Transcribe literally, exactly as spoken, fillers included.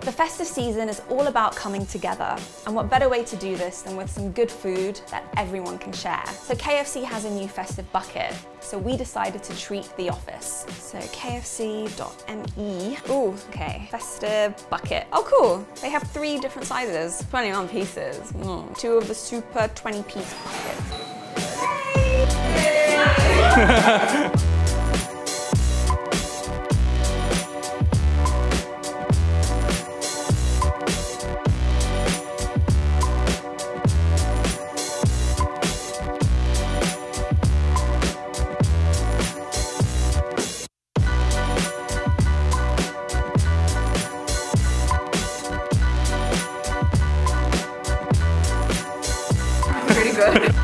The festive season is all about coming together, and what better way to do this than with some good food that everyone can share. So K F C has a new Festive Bucket, so we decided to treat the office. So K F C dot M E. Ooh, okay, Festive Bucket. Oh cool, they have three different sizes, twenty-one pieces. Mm. Two of the super twenty piece buckets. Pretty good.